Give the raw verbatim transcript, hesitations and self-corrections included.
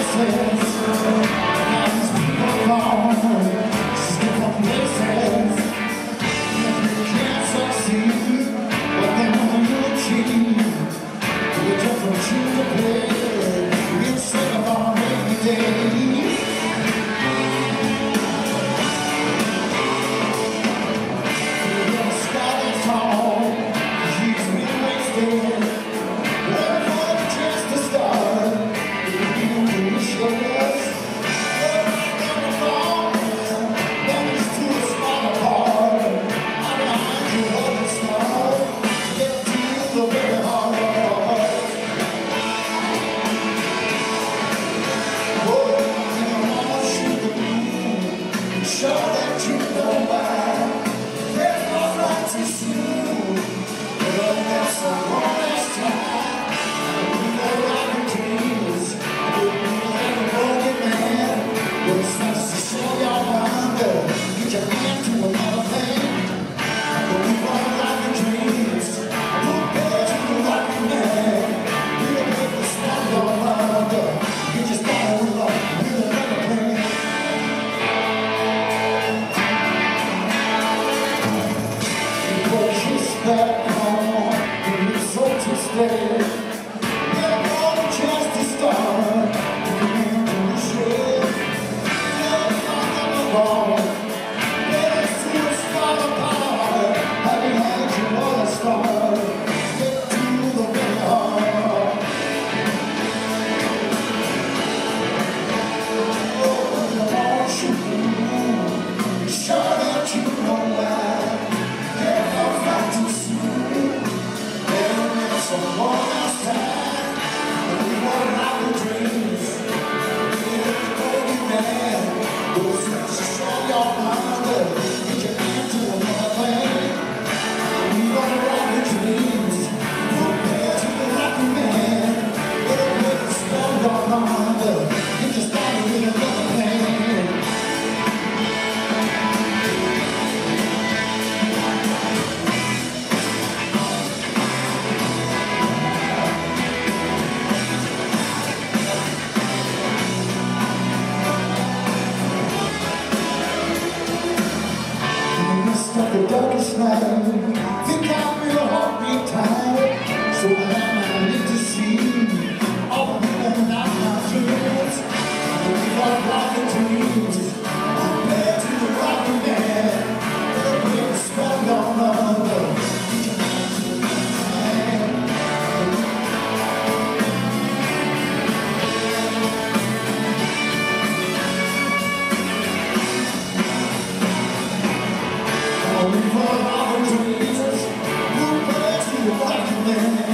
The darkest night, think I'm real heartbeat tired, so that I need to see all the people not my dreams. We are rocking dreams, compared to the rocking man, the big spell on under. Only for our dreams, compared to the rocking man.